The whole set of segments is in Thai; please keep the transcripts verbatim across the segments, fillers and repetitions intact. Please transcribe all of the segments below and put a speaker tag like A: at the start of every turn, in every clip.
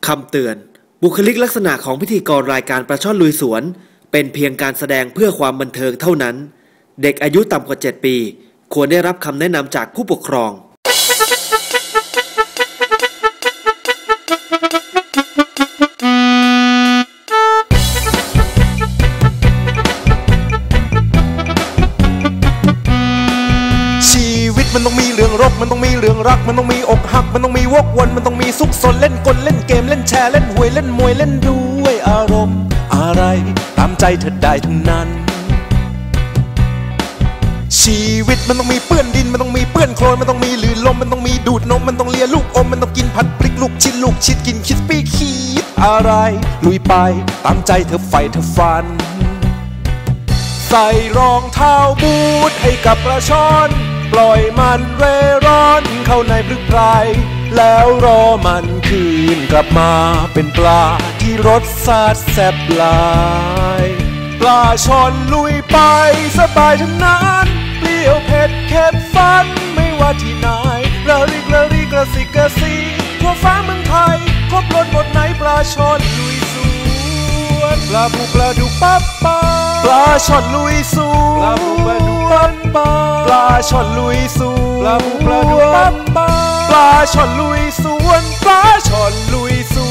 A: คำเตือนบุคลิกลักษณะของพิธีกรรายการปลาช่อนลุยสวนเป็นเพียงการแสดงเพื่อความบันเทิงเท่านั้นเด็กอายุต่ำกว่าเจ็ดปีควรได้รับคำแนะนำจากผู้ปกครอง
B: มันต้องมีเรื่องรกมันต้องมีเรื่องรักมันต้องมีอกหักมันต้องมีวกวนมันต้องมีซุกซนเล่นกลเล่นเกมเล่นแชร์เล่นหวยเล่นมวยเล่นด้วยอารมณ์อะไรตามใจเธอได้ทั้งนั้นชีวิตมันต้องมีเปื้อนดินมันต้องมีเปื้อนโคลนมันต้องมีลื่นลมมันต้องมีดูดนมมันต้องเลียลูกอมมันต้องกินผัดพริกลูกชิ้นลูกชิดกินคิสปี้คีดอะไรลุยไปตามใจเธอไฟเธอฟันใส่รองเท้าบูทให้กับปลาช่อนปล่อยมันเร่ร่อนเข้าในพรึกไพรแล้วรอมันคืนกลับมาเป็นปลาที่รสชาติแซ่บหลายปลาช่อนลุยไปสบายทั้งนั้นเปรี้ยวเผ็ดเค็มฟันไม่ว่าที่ไหนระริกระริกระสิกระสีทั่วฟ้าเมืองไทยครบรสหมดไหนปลาช่อนลุยสวนปลาบูปลาดุกปั๊บปั๊บปลาช่อนลุยสวนปลาบูปลาดุกปั๊บปั๊บปลาช่อนลุยสวนปลาบูปลาดุกปั๊บปั๊บปลาช่อนลุยสวนปลาช่อนลุยส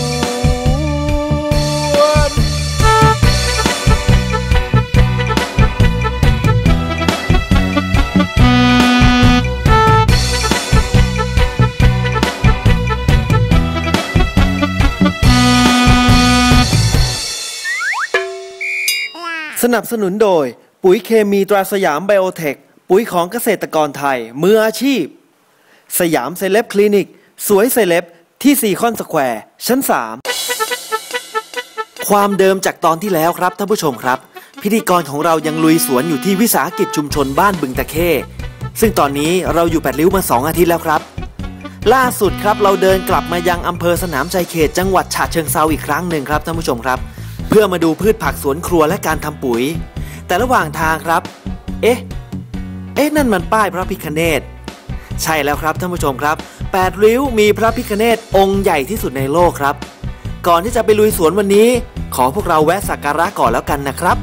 B: วน
A: สนับสนุนโดยปุ๋ยเคมีตราสยามไบโอเทคปุ๋ยของเกษตรกรไทยมืออาชีพสยามเซเลบคลินิกสวยเซเลบที่ซีคอนสแควร์ชั้นสามความเดิมจากตอนที่แล้วครับท่านผู้ชมครับพิธีกรของเรายังลุยสวนอยู่ที่วิสาหกิจชุมชนบ้านบึงตะเข้ซึ่งตอนนี้เราอยู่แปดริ้วมาสองอาทิตย์แล้วครับล่าสุดครับเราเดินกลับมายังอำเภอสนามชัยเขตจังหวัดฉะเชิงเทราอีกครั้งหนึ่งครับท่านผู้ชมครับเพื่อมาดูพืชผักสวนครัวและการทำปุ๋ยแต่ระหว่างทางครับเอ๊ะเอ๊ะนั่นมันป้ายพระพิฆเนศใช่แล้วครับท่านผู้ชมครับแปดริ้วมีพระพิฆเนศองค์ใหญ่ที่สุดในโลกครับก่อนที่จะไปลุยสวนวันนี้ขอพวกเราแวะสักการะก่อนแล้วกันนะครับ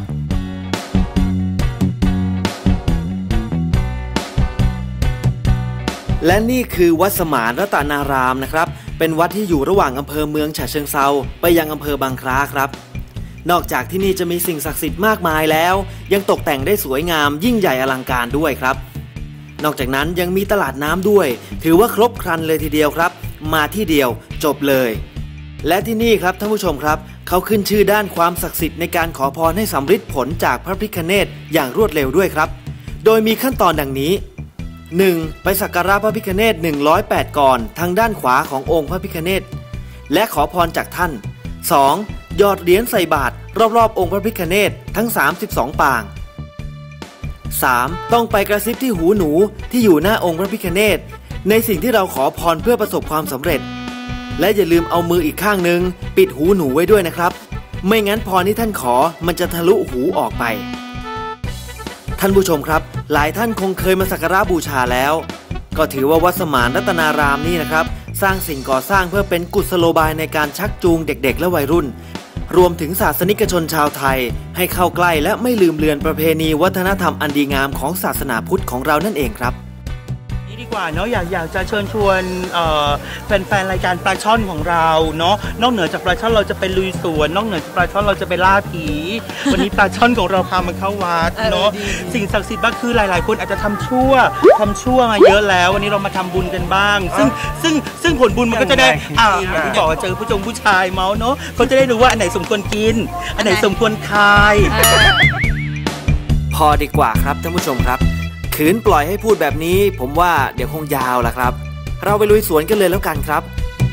A: และนี่คือวัดสมานรัตนารามนะครับเป็นวัดที่อยู่ระหว่างอำเภอเมืองฉะเชิงเทราไปยังอำเภอบางคล้าครับนอกจากที่นี่จะมีสิ่งศักดิ์สิทธิ์มากมายแล้วยังตกแต่งได้สวยงามยิ่งใหญ่อลังการด้วยครับนอกจากนั้นยังมีตลาดน้ำด้วยถือว่าครบครันเลยทีเดียวครับมาที่เดียวจบเลยและที่นี่ครับท่านผู้ชมครับเขาขึ้นชื่อด้านความศักดิ์สิทธิ์ในการขอพรให้สำเร็จผลจากพระพิฆเนศอย่างรวดเร็วด้วยครับโดยมีขั้นตอนดังนี้ หนึ่ง. ไปสักการะพระพิฆเนศหนึ่งร้อยแปดกรทางด้านขวาขององค์พระพิฆเนศและขอพรจากท่าน สอง. หยอดเหรียญใส่บาตรรอบๆองค์พระพิฆเนศทั้งสามสิบสองปาง สาม. ต้องไปกระซิบที่หูหนูที่อยู่หน้าองค์พระพิฆเนศในสิ่งที่เราขอพรเพื่อประสบความสำเร็จและอย่าลืมเอามืออีกข้างหนึ่งปิดหูหนูไว้ด้วยนะครับไม่งั้นพรที่ท่านขอมันจะทะลุหูออกไปท่านผู้ชมครับหลายท่านคงเคยมาสักการะบูชาแล้วก็ถือว่าวัดสมานรัตนารามนี่นะครับสร้างสิ่งก่อสร้างเพื่อเป็นกุศโลบายในการชักจูงเด็กๆและวัยรุ่นรวมถึงศาสนิกชนชาวไทยให้เข้าใกล้และไม่ลืมเลือนประเพณีวัฒนธรรมอันดีงามของศาสนาพุทธของเรานั่นเองครับ
C: นี่ดีกว่าเนาะอยากอยากจะเชิญชวนแฟนๆรายการปลาช่อนของเราเนาะนอกเหนือจากปลาช่อนเราจะไปลุยสวนนอกเหนือจากปลาช่อนเราจะไปล่าผีวันนี้ปลาช่อนของเราพามาเข้าวัดเนาะสิ่งศักดิ์สิทธิ์ก็คือหลายๆคนอาจจะทำชั่วทำชั่วมาเยอะแล้ววันนี้เรามาทำบุญกันบ้างซึ่งซึ่งซึ่งผลบุญมันก็จะได้อ่าที่บอกว่าเจอผู้ชมผู้ชายเมาเนาะเขาจะได้รู้ว่าอันไหนสมควรกินอันไหนสมควรคาย
A: พอดีกว่าครับท่านผู้ชมครับขืนปล่อยให้พูดแบบนี้ผมว่าเดี๋ยวคงยาวละครับเราไปลุยสวนกันเลยแล้วกันครับ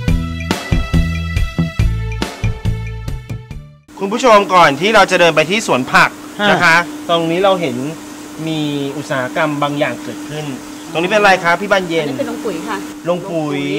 C: คุณผู้ชมก่อนที่เราจะเดินไปที่สวนผักนะคะตรงนี้เราเห็นมีอุตสาหกรรมบางอย่างเกิดขึ้นตรงนี้เป็นอะไรคะพี่บานเย็น
D: นี่เป็นโรงปุ๋ยค่ะ
C: โรงปุ๋ย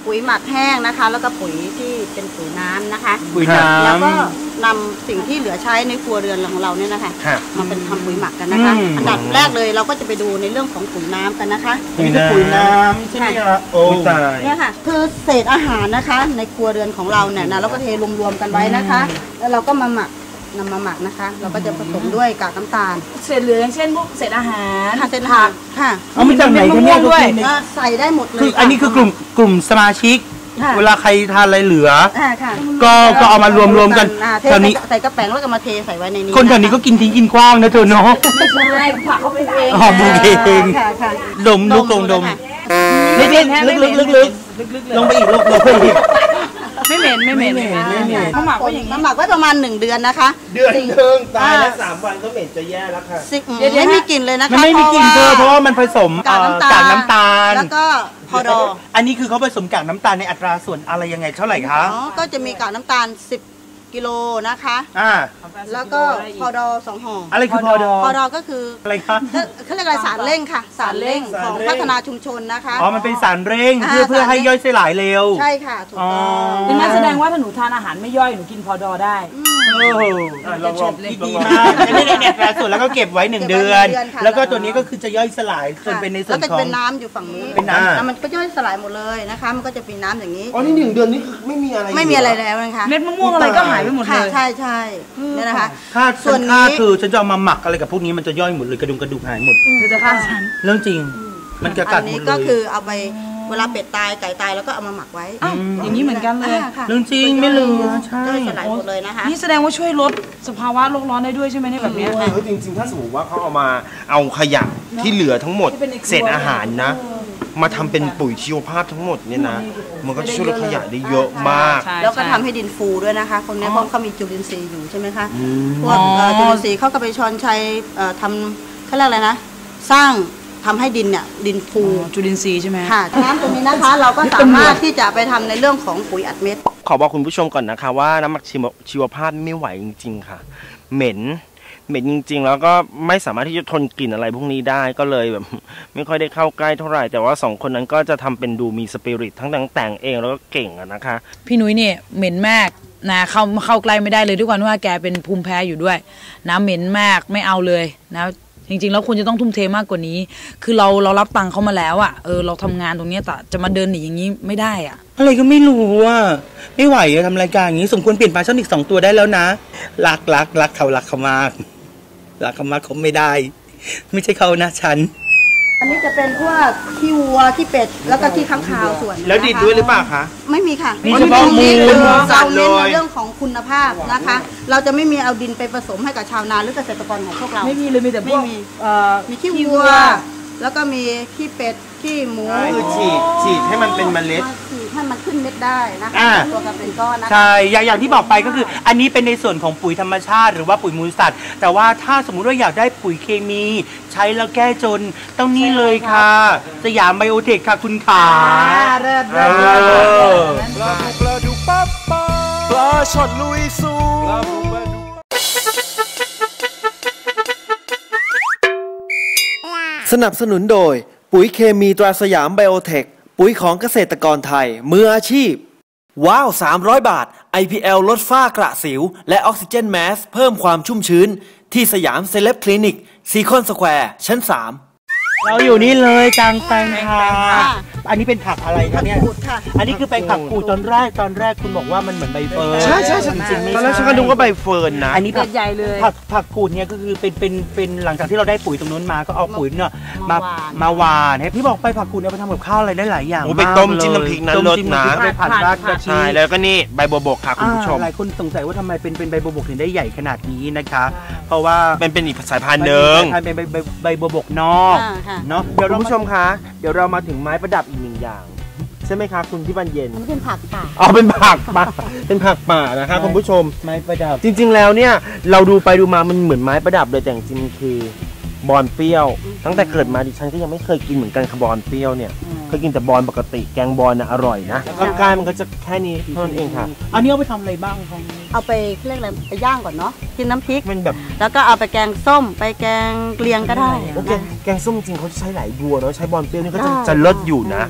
D: ปุ๋ยหมักแห้งนะคะ แล้วก็ปุ๋ยที่เป็นปุ๋ยน้ำนะคะ
C: ปุ๋ยน้ำ
D: แล้วก็นำสิ่งที่เหลือใช้ในครัวเรือนของเราเนี่ยนะคะมาเป็นทำปุ๋ยหมักกันนะคะอันดับแรกเลยเราก็จะไปดูในเรื่องของปุ๋ยน้ำกันนะคะ
C: นี่คือปุ๋ยน้ำใช่ไหมคะโอ้ตาย
D: เนี่ยค่ะคือเศษอาหารนะคะในครัวเรือนของเราเนี่ยนะเราก็เทรวมๆกันไว้นะคะ แล้วเราก็มาหมักนำมาหมักนะคะ เราก็จะผสมด้วยกากน้ำตาล
E: เศษเหลืออย่างเช่นพวกเศษอาหาร
D: ค่ะเศษผักค่ะ
C: เอามาจากไหนกันเนี่ยด้วย
D: ก็ใส่ได้หมดเลย
C: คืออันนี้คือกลุ่มกลุ่มสมาชิก
D: ค่ะ
C: เวลาใครทานอะไรเหลือ
D: อ่าค่ะ
C: ก็ก็เอามารวมๆกัน
D: อ่าเท
C: แถวนี้
D: ใส่กระแป้งแล้วก็มาเทใส่ไว้ในนี้
C: คนแถวนี้ก็กินทิ้งกินกว้างนะเธอเนาะ
E: ไม่ใช่ผักเขาเป็นเอง
C: หอมบุกเอง
D: ค่ะค่ะ
C: ดมลูกลงดม
D: ค่ะ
C: ลึกๆลึกๆลึกๆลึกๆลงไปอีกลงลงไปอีก
E: ไม่เหม็นไม่เหม็นไม่เหม็นไม่เหม็นเขาหมักไว้อย่างนี้
D: มาหมักไว้ประมาณหนึ่งเดือนนะคะ
F: เดือนหนึ่งตายแล้วสามวันก็เหม็นจะแย่แล้วค่ะ
D: สิไม่มีกลิ่นเลยนะคะ
C: มันไม่มีกลิ่นเธอเพราะว่ามันผสม
D: กากน้ำตาล
C: กากน้ำตาล
D: แล้วก็พอดอ
C: อันนี้คือเขาผสมกากน้ำตาลในอัตราส่วนอะไรยังไงเท่าไหร่คะ
D: อ๋อก็จะมีกากน้ำตาลสิบกิโลนะคะ
C: อ่า
D: แล้วก็พอดอสองห่อ
C: อะไรคือพอดอ
D: พอดอก็คือ
C: อะไรคะ
D: เขาเรียกอะไรสารเร่งค่ะ สารเร่งของพัฒนาชุมชนนะคะ
C: อ๋อมันเป็นสารเร่ง
D: อ่า
C: เพื่อเพื่อ
D: สารเร่ง
C: ให้ย่อยสลายเร็ว
D: ใช่ค่ะถูกต้อง
C: อ๋อ
E: ดังนั้นแสดงว่าถ้าหนูทานอาหารไม่ย่อยหนูกินพอดอได้
C: โอ้โห
F: ลองลอง
C: ดีมากอันนี้ในอัตราส่วนแล้วก็เก็บไว้หนึ่งเดือน แล้วก็ตัวนี้ก็คือจะย่อยสลายจนเป็นในส่วน
D: แล้ว
C: ของ
D: เป็นน้ำอยู่ฝั่งนี้
C: เป็นน้ำ
D: แล้วมันก็ย่อยสลายหมดเลยนะคะ มันก็จะเป็นน้ำอย่างนี้
F: อ๋อนี่หนึ่งเดือนนี่คือไม่มีอะไร
D: ไม่มีอะไรแล้วนะคะ
E: เม็ดมะม่วงอะไรก็หายไปหมดเล
D: ค่ะ
E: ย
D: ใช่ใช่เนี่ยนะคะ
C: ค่า
D: ส่วนนี้
C: ค่าคือฉันจะเอามาหมักอะไรกับพวกนี้มันจะย่อยหมดเลยกระดุมกระดูกหายหมด
E: เธอจะฆ่าฉัน
C: เรื่องจริง มันจะกั
D: อั
C: ด
D: น
C: หม
D: นี้
C: ดเล
D: ก็
C: ย
D: คือเอาไปเวลาเป็ดตายไก่ตายแล้วก็เอามาหมักไว้
E: อ้าวอย่างนี้เหมือนกันเลย
D: าค่ะ
C: เรื่องจริงไม่เหลือใช่
D: ย่อยสลายหมดเลยนะคะ
E: นี่แสดงว่าช่วยลดสภาวะโลกร้อนได้ด้วยใช่ไหมเนี่ยแบบเนี้ย
F: เฮ้ยจริงๆ ถ้าสมมติว่าเขาเอามาเอาขยะที่เหลือทั้งหมด
E: ที่เป็นในครัว
F: เศษอาหารนะ มาทำเป็นปุ๋ยชีวภาพทั้งหมดเนี่ยนะ มันก็จะช่วยลดขยะได้เยอะมาก
E: ใช่
D: แล้วก็
E: ใช่
D: ทำให้ดินฟูด้วยนะคะคนนี้เพราะเขามีจุลินทรีย์อยู่ใช่ไหมคะพว
E: อ๋
D: ก
E: อ
D: เอ่อจุลินทรีย์เขาก็ไปชอนชัยเอ่อทำเขาเรียกอะไรนะ สร้างทำให้ดินเนี่ยดินฟู
E: อ๋อจุลินทรีย์ใช่ไหม
D: ค่ะน้ำตัวนี้นะคะ เราก็สามารถที่จะไปทำในเรื่องของปุ๋ยอัดเม็ด
F: ขอบอกคุณผู้ชมก่อนนะคะว่าน้ำหมักชีวชีวภาพไม่ไหวจริงๆค่ะ เหม็นเหม็นจริงๆ แล้วก็ไม่สามารถที่จะทนกลิ่นอะไรพวกนี้ได้ก็เลยแบบ ไม่ค่อยได้เข้าใกล้เท่าไหร่แต่ว่าสองคนนั้นก็จะทำเป็นดูมีสปิริตทั้งแต่งเองแล้วก็เก่งอะนะคะ
E: พี่นุ้ยเนี่ยเหม็นมากนะเข้าเข้าใกล้ไม่ได้เลยด้วยความว่าแกเป็นภูมิแพ้อยู่ด้วยน้ำเหม็นมากไม่เอาเลยนะจริงๆแล้วควรจะต้องทุ่มเทมากกว่านี้ คือเราเรารับตังค์เขามาแล้วอะเออเราทำงานตรงเนี้ยแต่จะมาเดินหนีอย่างนี้ไม่ได้อะ
C: อะไรก็ไม่รู้อ่ะไม่ไหวอะทำรายการอย่างนี้สมควรเปลี่ยนปลาช่อนอีกสองตัวได้แล้วนะรักรักรักเขารักเขามากรักเขามากเขาไม่ได้ ไม่ใช่เขานะฉัน
D: อันนี้จะเป็นพวกขี้วัวขี้เป็ดแล้วก็ขี้ค้างคาวส่วนนะคะ
F: แล้วดินด้วยหรือเปล่าคะ
D: ไม่มีค่ะ
C: มีเฉพาะมูล
D: คือ
F: สั
D: เรา
F: ตว์เล
D: เน้น
F: ย
D: ในเรื่องของคุณภาพนะคะ เราจะไม่มีเอาดินไปผสมให้กับชาวนาหรือเกษตรกรของพวกเรา
E: ไม่มีเลยมีแต่พวก
D: ไม่มี
E: เอ่อ
D: มีขี้วัว แล้วก็มีขี้เป็ดขี้หมู
F: คือฉีดฉีดให้มันเป็นเมล็ด
D: าฉีดให้มันขึ้นเม็ดได้นะคะ
C: อ่า
D: ตัวกันเป็นก้อนนะคะ
C: ใช่อย่างอย่างที่บอกไปก็คือ อันนี้เป็นในส่วนของปุ๋ยธรรมชาติหรือว่าปุ๋ยมูลสัตว์ แต่ว่าถ้าสมมุติว่าอยากได้ปุ๋ยเคมี ใช้แล้วแก้จนต้องนี่เลยค่ะสยามไบโอเทคค่ะคุณขา
E: เริ่ม
C: เอ
E: เริ่ม
C: อ
B: ปลาดุกปลาดุกปั๊บปลาปลาช่อนลุยสู
A: สนับสนุนโดยปุ๋ยเคมีตราสยามไบโอเทคปุ๋ยของเกษตรกรไทยมืออาชีพว้าวสามร้อยบาท ไอ พี แอล ลดฝ้ากระสิวและออกซิเจนแมสเพิ่มความชุ่มชื้นที่สยามเซเลบคลินิกซีคอนสแควร์ชั้นสาม
C: เราอยู่นี่เลยกลางแปลงค่ะ
D: ค่ะ
C: อันนี้เป็นผักอะไรคะเนี่ย
D: ขูดค่ะ
C: อันนี้คือเป็นผักกูดตอนแรกตอนแรกคุณบอกว่ามันเหมือนใบเฟิร์น
F: ใช่ใช่
C: จริงๆไม่
F: ตอนแรกฉัน
C: ใช่
F: ก็นึกว่าใบเฟิร์นนะ
C: อันนี้ผัก
E: ใหญ่เลย
C: ผักผักกูดเนี่ยก็คือเป็นเป็นเป็นหลังจากที่เราได้ปุ๋ยตรงนู้นมาก็เอาปุ๋ยเนี่ยมา
E: มาหวาน
C: มาหวานให้พี่บอกไปผักกูดเนี่ยไปทำกับข้าวอะไรได้หลายอย่าง
F: โอ้ไป
C: าก
F: ต้ม
C: เลย
F: จิ้มน้ำพริกนะ
C: ต้ม
F: เลิศ
C: จิ้ม
F: นะ
C: ำพริกไปผัดราดกระเที
F: ใช่
C: ยม
F: แล้วก็นี่ใบบัวบกค่ะคุณผู้ชม
C: อ่าหลายคนสงสัยว่าทำไมเป็นเป็นใบบัวบกถึงได้ใหญ่ขนาดนี้นะคะ เพราะว่า
F: เป็นเป็นอีกสายพันธุ์หนึ่ง
C: มันเป็นใบใบใบบัวบกนอก
D: อ่าค่ะ
C: เนาะ
F: เดี๋ยวคุณผู้ชมคะ เดี๋ยวเรามาถึงไม้ประดับอีกหนึ่งอย่าง ใช่ไหมคะคุณที่บรรเย็น
D: อันนี้เป็นผักป่า
F: อ๋อเป็นผักป่าเป็นผักป่านะคะคุณผู้ชม
C: ไม้ประดับ
F: จริงๆแล้วเนี่ยเราดูไปดูมามันเหมือนไม้ประดับเลยแต่จริงๆคือบอนเปรี้ยว ตั้งแต่เกิดมาดิฉันก็ยังไม่เคยกินเหมือนกันค่ะบอนเปรี้ยวเนี่ยเคยกินแต่บอนปกติแกงบอนน่ะอร่อยนะแล้วก็กายมันก็จะแค่นี้เท่านั้นเองค่ะ
C: อันนี้เอาไปทำอะไรบ้างครับ
D: เอาไปเรียกอะไรไปย่างก่อนเนาะกินน้ำพริก
F: มันแบบ
D: แล้วก็เอาไปแกงส้ม ไปแกงเกลียงก็ได้
F: โอเค
D: นะ
F: แกงส้มจริงเขาใช้หลายบัวเนาะใช้บอนเปรี้ยวนี่ก็จะ
D: ได้
F: จะเลิศอยู่นะ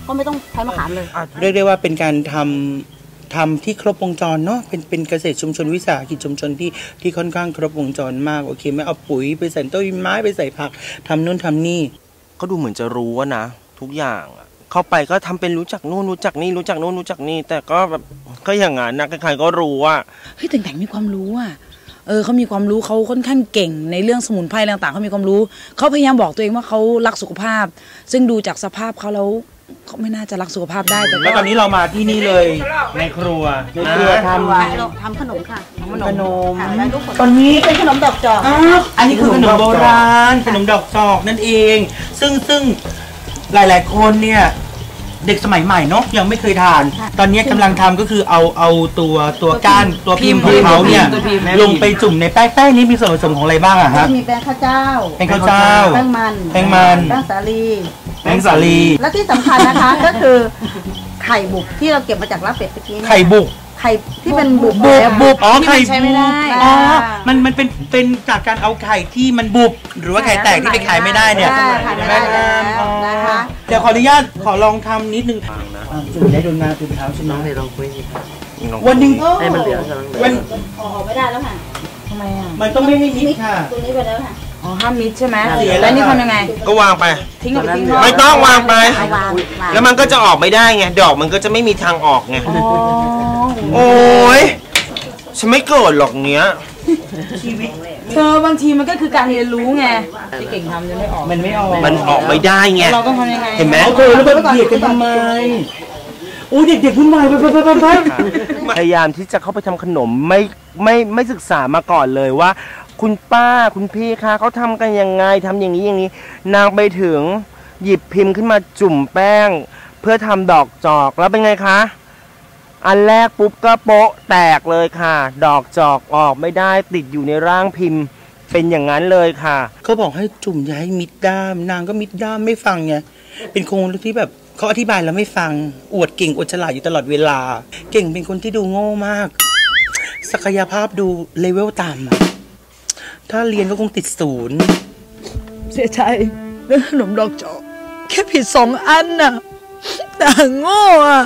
D: ก็ไม่ต้องใช้มะขามเลย
C: เรียกได้ว่าเป็นการทำทำที่ครบวงจรเนาะเป็นเป็นเกษตรชุมชนวิสาหกิจชุมชนที่ที่ค่อนข้างครบวงจรมากโอเคไม่เอาปุ๋ยไปใส่ต้นไม้ไปใส่ผักทำนู่นทำนี่
F: ก็ดูเหมือนจะรู้ว่านะทุกอย่างเข้าไปก็ทำเป็นรู้จักนู่นรู้จักนี่รู้จักนู่นรู้จักนี่แต่ก็แบบก็อย่างนั้นนะใครๆก็รู้ว่า
E: เฮ้ยแต่งแต่งมีความรู้อ่ะเออเขามีความรู้เขาค่อนข้างเก่งในเรื่องสมุนไพรต่างๆเขามีความรู้เขาพยายามบอกตัวเองว่าเขารักสุขภาพซึ่งดูจากสภาพเขาแล้วเขาไม่น่าจะรักสุขภาพได้แต่
C: แล้วตอนนี้เรามาที่นี่เลยในครัวในครัวท
D: ำทำขนมค่ะ
C: ขนม
D: ตอนนี้เป็นขนมดอกจอก
C: อันนี้คือขนมโบราณขนมดอกจอกนั่นเองซึ่งซึ่งหลายๆคนเนี่ยเด็กสมัยใหม่เนาะยังไม่เคยทานตอนนี้กำลังทำก็คือเอาเอาตัวตัวก้านตัวพิมพ์ของเขาเนี่ยลงไปจุ่มในแป้งแป้งนี้มีส่วนผสมของอะไรบ้างอะครับ
D: มีแป้งข้าวเจ้า
C: แป้งข้าวเจ้า
D: แป้งมัน
C: แป้งมัน
D: แป้งสาลี
C: แป้งสาลี
D: และที่สำคัญนะคะก็คือไข่บุกที่เราเก็บมาจากลาบเป็ดเมื่อกี้
C: ไข่บุก
D: ไข่ที่เป็นบุบ
C: บุบบุบอ๋อไข่
E: ใช้ไม่ได้
C: อ๋อมันมันเป็นเป็นจากการเอาไข่ที่มันบุบหรือว่าไข่แตกที่ไปขายไม่ได้เนี่ย
D: ใช่นะคะ
C: เดี๋ยวขออนุญาตขอลองทำนิดนึงจุดได้โดนมาจุดเท้าใช่ไหม
F: ให้ลองคุย
C: วันนึง
F: ให้มันเหลือ
D: วันออกไม่ได้แล้วค่ะ
E: ทำไมอ่ะ
C: มันต้องไม่ให้มิดค่ะ
D: ตรงนี้ไปแล้วค่ะ
E: อ๋อห้ามมิดใช่ไหมแล้วนี่ทำยังไง
F: ก็วางไป
E: ทิ้งกับทิ้ง
F: ไม่ต้องวางไปแล้วมันก็จะออกไม่ได้ไงดอกมันก็จะไม่มีทางออกไงโอ้ยฉันไม่โกรธหรอกเนี้ย
E: เธอบางทีมันก็คือการเรียนรู้ไงที่เก่งทำจะไม่ออก
C: มันไม่ออก
F: มันออกไม่ได้ไง
E: เราต้องทำยังไง
F: เห็นไหม
C: เธอแล้วไปเบียดกันทำไมโอ้เด็กๆพุ่นวายไปไปไปไป
F: พยายามที่จะเข้าไปทำขนมไม่ไม่ไม่ศึกษามาก่อนเลยว่าคุณป้าคุณพี่คะเขาทำกันยังไงทำอย่างนี้อย่างนี้นางไปถึงหยิบพิมพ์ขึ้นมาจุ่มแป้งเพื่อทำดอกจอกแล้วเป็นไงคะอันแรกปุ๊บก็โป๊ะแตกเลยค่ะดอกจอกออกไม่ได้ติดอยู่ในร่างพิมพ์เป็นอย่างนั้นเลยค่ะ
C: เขาบอกให้จุ่มอย่าให้มิดด้ามนางก็มิดด้ามไม่ฟังไงเป็นคนที่แบบเขาอธิบายแล้วไม่ฟังอวดเก่งอวดฉลาดอยู่ตลอดเวลาเก่งเป็นคนที่ดูโง่มากศักยภาพดูเลเวลต่ำถ้าเรียนก็คงติดศูนย์
E: เสียใจเรื่องขนมดอกจอกแค่ผิดสองอันน่ะแต่โง่อะ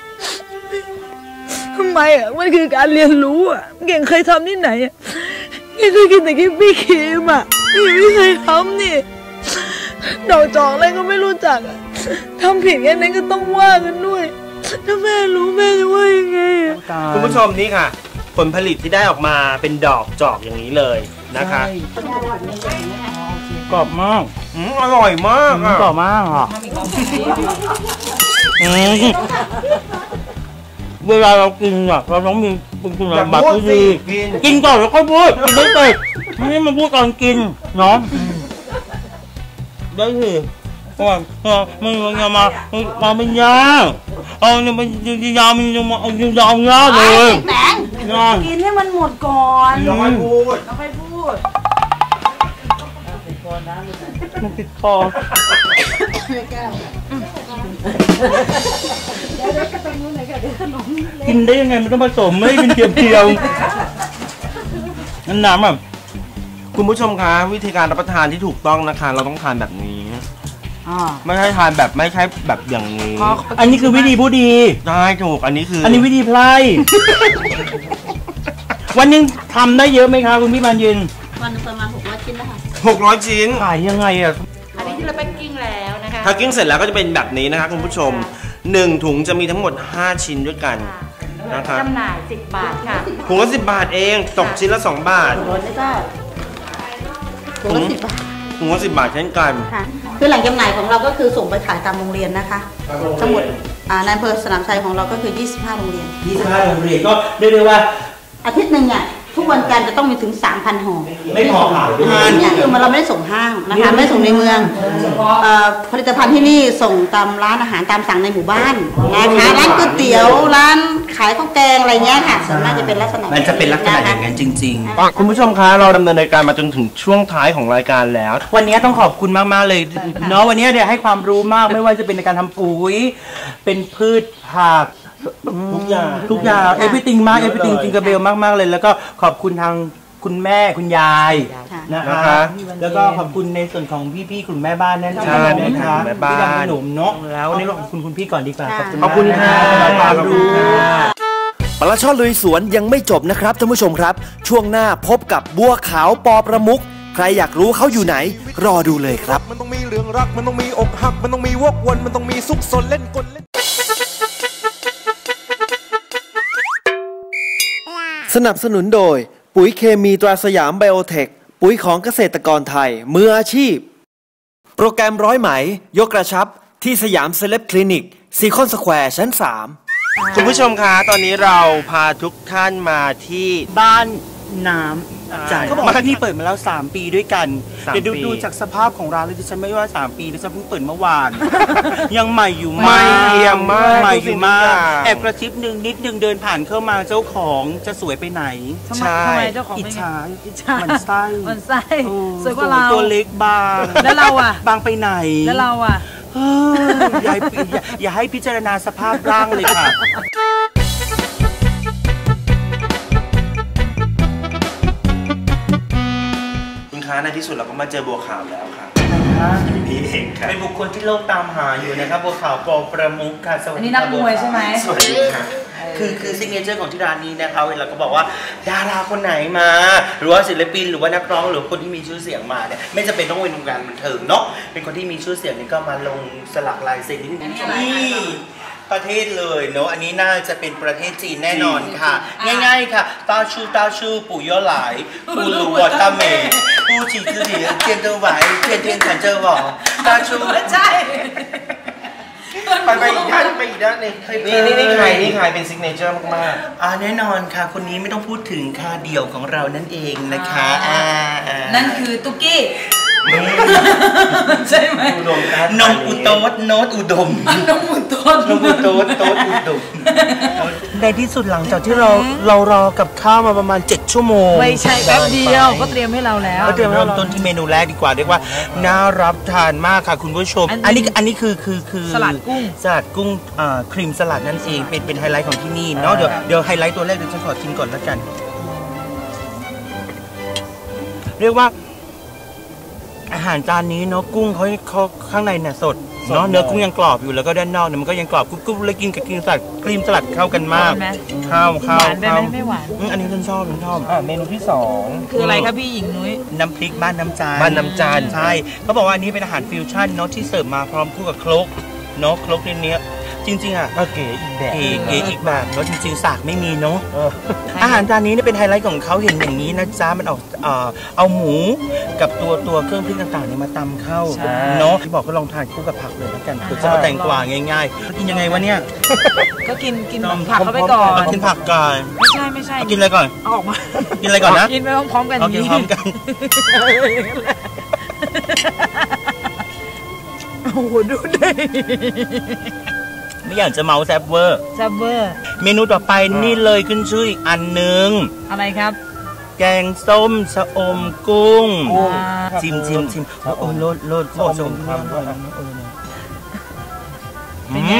E: ทำไมอ่ะมันคือการเรียนรู้อ่ะเก่งเคยทำที่ไหนอ่ะเก่งเคยกินแต่กินพี่ครีมอ่ะไม่เคยทำนี่ดอกจอกอะไรก็ไม่รู้จักอ่ะทำผิดแค่นั้นก็ต้องว่ากันด้วยถ้าแม่รู้แม่จะว่ายังไง
F: คุณผู้ชมนี่ค่ะผลผลิตที่ได้ออกมาเป็นดอกจอกอย่างนี้เลยนะคะ
C: กรอบมาก
F: อืมอร่อยมาก
C: กรอบมากอ่ะเวลาเรากินอ่ะเราต้องมีคุณสมบัติที่ดีกินก่อนแล้วค่อยพูดกินไม่เสร็จไม่ให้มันพูดก่อนกินเนาะได้สิเพราะว่ามันมันมามาเป็นยาเอาเนี่ยมันยามันจะมาเอายาวยาเลย
D: แตงกินให้มันหมดก่อน
F: เราไม่พูด
D: เราไม่พูด
C: มันติดคอกินได้ยังไงมันต้องผสมไม่เป็นเทียมๆนั่นน้ำแบบ
F: คุณผู้ชมคะวิธีการรับประทานที่ถูกต้องนะคะเราต้องทานแบบนี้ไม่ใช่ทานแบบไม่ใช่แบบอย่างนี้
C: อันนี้คือวิธีผู้ดี
F: ได้ถูกอันนี้คือ
C: อันนี้วิธีไพร่วันนึงทำได้เยอะไหมคะคุณพี่บานยืน
D: วันนึงประมาณหกร้อยชิ้นนะคะ
F: หกร้อยชิ้น
C: ขายยังไงอ่ะ
D: อันนี้ที่เราแพ็คกิ้งแล้วนะคะ
F: แพ็คกิ้งเสร็จแล้วก็จะเป็นแบบนี้นะคะคุณผู้ชมหนึ่งถุงจะมีทั้งหมดห้าชิ้นด้วยกันนะคะ
D: จำหน่ายสิบบาทค่ะ
F: ถุงละสิบบาทเองตกชิ้นละสองบาท
D: ถุงละสิบบาท
F: ถุงละสิบบาทเช่นกัน
D: คือแหล่งจำหน่ายของเราก็คือส่งไปขายตามโรงเรียนนะคะทั้งหมดในอำเภอสนามชัยของเราก็คือยี่สิบห้าโรงเรียน
C: ยี่สิบห้าโรงเรียนก็เรียกได้ว่า
D: อาทิตย์หนึ่งเนี่ยทุกวันจันทร์จะต้องมีถึง สามพัน ห่อ
C: ไม่พอขาย
D: เนี่ยคือเราไม่ได้ส่งห้างนะคะไม่ส่งในเมืองผลิตภัณฑ์ที่นี่ส่งตามร้านอาหารตามสั่งในหมู่บ้านนะคะร้านก๋วยเตี๋ยวร้านขายข้าวแกงอะไรเงี้ยค่ะส่วนมากจะเป็นลักษณะ
C: มันจะเป็นลักษณะอย่างนั้นจริง
F: ๆคุณผู้ชมคะเราดำเนินรายการมาจนถึงช่วงท้ายของรายการแล้ว
C: วันนี้ต้องขอบคุณมากๆเลยเนาะวันนี้เนี่ยให้ความรู้มากไม่ว่าจะเป็นในการทำปุ๋ยเป็นพืชผัก
F: ทุกอย่าง
C: ทุกอย่างเอฟวิติงมากเอฟวิติงจิงกระเบลมากๆเลยแล้วก็ขอบคุณทางคุณแม่คุณยาย
D: ค่ะ
C: นะคะแล้วก็ขอบคุณในส่วนของพี่ๆกลุ่มแม่บ้านนั่นเองนะคะ
F: แม่บ้าน
C: ที่ทำขนมเนาะแล้วในเรื่องของคุณคุณพี่ก่อนดีกว่า
D: ค่ะ
C: ขอบคุณค่ะสำหรับความรู้
A: ปลาช่อนลุยสวนยังไม่จบนะครับท่านผู้ชมครับ ช่วงหน้าพบกับบัวขาวปอประมุขใครอยากรู้เขาอยู่ไหน รอดูเลยครับ
B: มันต้องมีเรื่องรักมันต้องมีอกหักมันต้องมีวกวนมันต้องมีซุกซนเล่นกลเล่น
A: สนับสนุนโดยปุ๋ยเคมีตราสยามไบโอเทคปุ๋ยของเกษตรกรไทยมืออาชีพโปรแกรมร้อยไหมยกกระชับที่สยามเซเลบคลินิกซีคอนสแควร์ชั้นสาม
F: คุณผู้ชมคะตอนนี้เราพาทุกท่านมาที่
C: บ้านน้ำใจเขาบอกว่าที่นี่เปิดมาแล้วสามปีด้วยกัน
F: สาม
C: เดี๋ยวดู
F: ปี
C: ดูจากสภาพของร้านเลยดิฉันไม่ว่าสามปีดิฉันเพิ่งเปิดเมื่อวาน ยังใหม่อยู่
F: ใหม่เอี่ยมมาก
C: ใหม่อยู่มาก
F: ทุกสิ่งทุกอย่าง
C: แอบกระซิบหนึ่งนิดนึงเดินผ่านเข้ามาเจ้าของจะสวยไปไหน
E: ทำไม
F: ใช่
E: ทำไมเจ้าของ
C: อิจ
E: เป็นไง
C: ฉา
E: อิจฉา
C: มันไส้
E: มันไส้
C: โอ้
E: สวยกว่าเรา
C: ตัวเล็กบาง
E: แล้วเราอะ
C: บางไปไหน
E: แล้วเราอ่ะ
C: เฮ้ยอย่าให้อย่าอย่าให้พิจารณาสภาพร่างเลยค่ะ
F: คุณคะในที่สุดเราก็มาเจอบัวขาวแล้วครับนี่เองครับ
C: เป็นบุคคลที่โลกตามหาอยู่นะครับบัวขาวปอประมุขค่ะสวัส
E: อัน
C: ดี
E: นี้นักมวยใช่ไหม
F: สวัสดีค่ะ
C: คือคือซิกเนเจอร์ของที่ร้านนี้นะคะเวลาก็บอกว่าดาราคนไหนมา หรือว่าศิลปินหรือว่านักร้องหรือคนที่มีชื่อเสียงมาเนี่ยไม่จำเป็นต้องเป็นวงการบันเทิงเนาะเป็นคนที่มีชื่อเสียงนี่ก็มาลงสลักลายเซ็นที่นี่ประเทศเลยเนาะอันนี้น่าจะเป็นประเทศจีนแน่นอนค่ะ ง่ายๆค่ะตาชูตาชูปู่ย่อหลายปู่หลูวอตาเมปู่จีจือเหลียเทียนเจอไหวเทียนเทียนฉันเจอหวอตาชู
E: ใช่
F: ไปไปอีกด้านไปอีกด้านหนึงนี่นี่นี่ใครนี่ใครเป็นซิกเนเจอร์มาก
C: อ่าแน่นอนค่ะคนนี้ไม่ต้องพูดถึงค่ะเดี่ยวของเรานั่นเองนะคะอ่าอ่า
E: นั่นคือตุ๊กกี้ใช่ไหม
F: ๆอุดมการ
C: นมอุโตสโนตอุดม
E: น้องมุนต้น
C: นมอุโตสโตสอุดมในที่สุดหลังจากที่เราเรารอกับข้าวมาประมาณเจ็ดชั่วโมง
E: ไม่ใช่แป๊บเดียวก็เตรียมให้เราแล้ว
C: ก็เตรียมเริ่มต้นที่เมนูแรกดีกว่าเรียกว่าน่ารับทานมากค่ะคุณผู้ชม
E: อั
C: อัน
E: นนี้
C: นี้อันนี้คือคือคือ
E: สลัดกุ้ง
C: สลัดกุ้งอ่าครีมสลัดนั่นเองเป็นเป็นไฮไลท์ของที่นี่เนาะเดี๋ยวเดี๋ยวไฮไลท์ตัวแรกเดี๋ยวฉันขอชิมก่อนแล้วกัน เรียกว่าอาหารจานนี้เนาะกุ้งเขาเขาข้างในเนี่ยสดเนาะเนื้อกุ้งยังกรอบอยู่แล้วก็ด้านนอกเนี่ยมันก็ยังกรอบกรุบๆแล้วกินกับครีมสลัดครีมสลัดเข้ากันมาก
E: หวานไหม
C: ข้าวข้าว
E: หวานไปไหม
C: ข้าว
E: ไม่หวาน
C: อืมอันนี้ฉันชอบฉันชอบ
F: อ่าเมนูที่สอง
E: คืออะไรครับพี่หญิงนุ้ย
C: น้ำพริกบ้านน้ำจาน
F: บ้านน้ำจาน
C: ใช่เขาบอกว่าอันนี้เป็นอาหารฟิวชั่นเนาะที่เสิร์ฟมาพร้อมคู่กับโครกเนาะโครกในเนี้ยจริงๆอ่ะ
F: ก็เก๋อีกแบบ
C: เก๋เก๋อีกแบบเนาะจริงๆสากไม่มีเนาะ
F: เออ
C: อาหารจานนี้เนี่ยเป็นไฮไลท์ของเขาเห็นอย่างนี้นะจ๊ะมันออกเอ่อเอาหมูกับตัวตัวเครื่องพริกต่างๆเนี่ยมาตำเข้า
E: ใช่
C: เนาะที่บอกก็ลองทานคู่กับผักเลยแล้วกันคือจะเอาแตงกวาง่ายๆกินยังไงวะเนี่ย
E: ก็กินกินผักเข้าไปก่อน
C: เอากินผักก่อน
E: ไม่ใช่ไม่ใช่
C: เอากินอะไรก่อน
E: เอาออกมา
C: กินอะไรก่อนนะ
E: กินไปพร้อมๆกัน
C: เอากินพร้อมกัน
E: โอ้โหดูดิ
C: ไม่อยากจะเมาแซบเวอร์
E: แซ่บเวอร์
C: เมนูต่อไปนี่เลยขึ้นชื่ออีกอันหนึ่ง
E: อะไรครับ
C: แกงส้มชะอมกุ้ง
E: อ่า
C: ชิมชิมชิมโอ้โหโลดโลดโลดชมความอร่อยนะเออเนี่ย
E: เป็นไง
C: อืม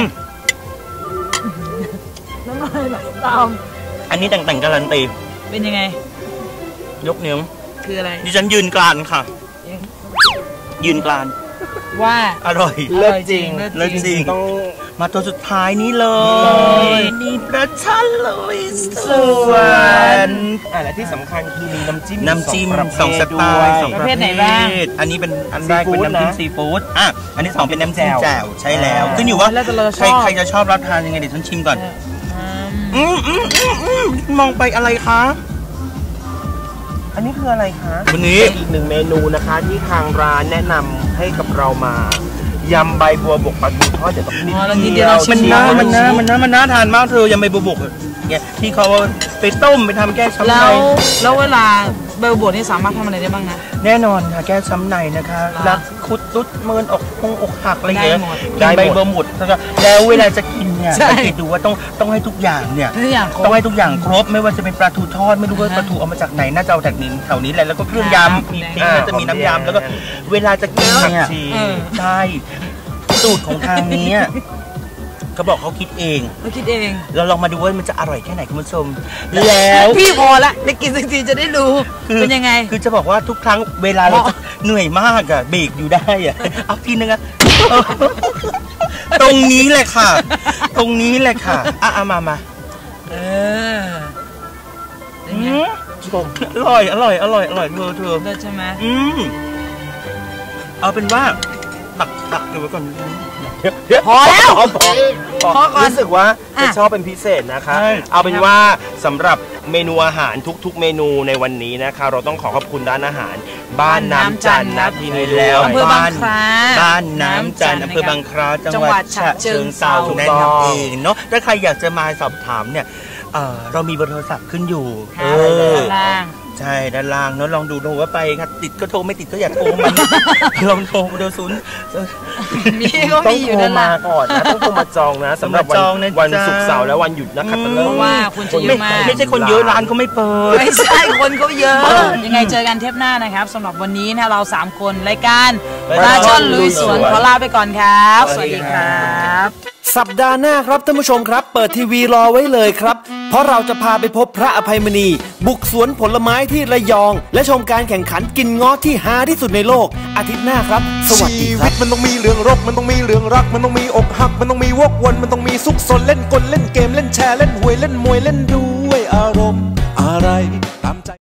E: น้ำลายไหลตาม
C: อันนี้แต่งแต่งการันตี
E: เป็นยังไง
C: ยกนิ้ว
E: คืออะไร
C: ดิฉันยืนกลานค่ะ ยืนกลาน
E: ว่า
C: อร่อย
F: เลิศจริง
C: เลิศจริง
F: ต้อง
C: มาตัวสุดท้ายนี้เลย นี่ประชันเลยสวน
F: อ่าและที่สำคัญคือมีน้ำจิ้ม
C: น้ำจิ้ม
F: ประภท
C: สองสไต
F: ด้วย
C: ล์สองประเภทอันนี้เป็นอันแรกเป็นน้ำจิ้มซีฟู้ดอ่ะอันที่สองเป็นน้ำจิ้มแจ่วใช่แล้วขึ้นอยู่ว่า
E: แล้วแต่เราช
C: ใคร
E: อบ
C: ใครจะชอบรับทานยังไงเดี๋ยวฉันชิมก่อน
E: อืม
C: อืมอืมอืมอืมมองไปอะไรคะ
F: อันนี้คืออะไรคะ
C: วันนี้
F: อีกหนึ่งเมนูนะคะที่ทางร้านแนะนำให้กับเรามายำใบบัวบกปลาทูทอดเดี๋ยวต้องนิด
E: อ๋อแล้วนิดเดี
F: เดี
E: ย
F: ยว ว
C: มันน่ามันน่า
F: มั
C: มันน่ามันน่าทานมากเธอยังไม่บุบๆเนี่ยที่เขาไปต้มไปทำแก้ช้ำ
E: แล้
C: ใน
E: วแล้วเวลาเบลบดนี่สามารถทำอะไรได้บ้างนะ
C: แน่นอนค่ะแก้ช้ำในนะคะรักคุดตุ๊ดเมินอกคงอกหักอะไรอย่างเงี้ย
E: ได้หมด
C: กินใบบัวหมดแล้วก็แล้วเวลาจะกินเนี่ย
E: ใช่
C: สังเกตดูว่าต้องต้องให้ทุกอย่างเนี่ย
E: ทุกอย่างครบ
C: ต้องให้ทุกอย่างครบไม่ว่าจะเป็นปลาทูทอดไม่รู้ว่าปลาทูเอามาจากไหนน่าจะเอาจากนี้แถวนี้แหละแล้วก็เครื่องยำมีพริกแล้วจะมีน้ำยำแล้วก็เวลาจะกินเนี่ย
E: เออ
C: ใช่สูตรของทางนี้อะเขาบอกเขาคิดเอง
E: เขาคิดเอง
C: เราลองมาดูว่ามันจะอร่อยแค่ไหนคุณผู้ชมแล้ว
E: พี่พอละได้กินสักทีจะได้รู้เป็นยังไง
C: คือจะบอกว่าทุกครั้งเวลาเราเหนื่อยมากอะเบรกอยู่ได้อะเอาทีนึงอะตรงนี้แหละค่ะ ตรงนี้แหละค่ะอ่ะมามา
E: เออ
C: ชมอร่อยอร่อยอร่อยอร่อยเธอเธอ
E: ใช่ไหม
C: อืมเอาเป็นว่าตักตักเดี๋ยวไว้ก่อน
E: พอแล้ว
F: พอก่อนรู้สึกว่าจะชอบเป็นพิเศษนะคะเอาเป็นว่าสำหรับเมนูอาหารทุกๆเมนูในวันนี้นะคะเราต้องขอขอบคุณร้านอาหารบ้านน้ำจันทร์นะที่นี่แล้ว
E: บ้าน
C: บ้านน้ำจันทร์อำเภอบางคล้าจังหวัดฉะเชิงเทราแนะนำเองเนาะถ้าใครอยากจะมาสอบถามเนี่ยเรามีเบอร์โทรศัพท์ขึ้นอยู่
E: เออ
C: ใช่ด้านล่างเนาะลองดูโทรว่าไปครับติดก็โทรไม่ติดก็อย่าโทรมันลองโทรเดี๋ยวศูนย์
E: มีก็มีอยู่นั่นแหละ
F: ก่อนนะต้องโทรมาจองนะสำหรับวันวันศุกร์เสาร์และวันหยุดนะครับ
E: เพราะว่าคุณจะเยอะมาก
C: ไม่ใช่คนเยอะร้านเขาไม่เปิด
E: ไม่ใช่คนเขาเยอะยังไงเจอกันเทปหน้านะครับสำหรับวันนี้นะเราสามคนรายการปลาช่อนลุยสวนขอลาไปก่อนครับสวัสดีครับ
A: สัปดาห์หน้าครับท่านผู้ชมครับเปิดทีวีรอไว้เลยครับเพราะเราจะพาไปพบพระอภัยมณีบุกสวนผลไม้ที่ระยองและชมการแข่งขันกินเงาะที่ฮาที่สุดในโลกอาทิตย์หน้าครับสวัสดีครับ
B: ชีวิตมันต้องมีเรื่องรกมันต้องมีเรื่องรักมันต้องมีอกหักมันต้องมีวกวนมันต้องมีซุกซนเล่นกลเล่นเกมเล่นแชร์เล่นหวยเล่นมวยเล่นด้วยอารมณ์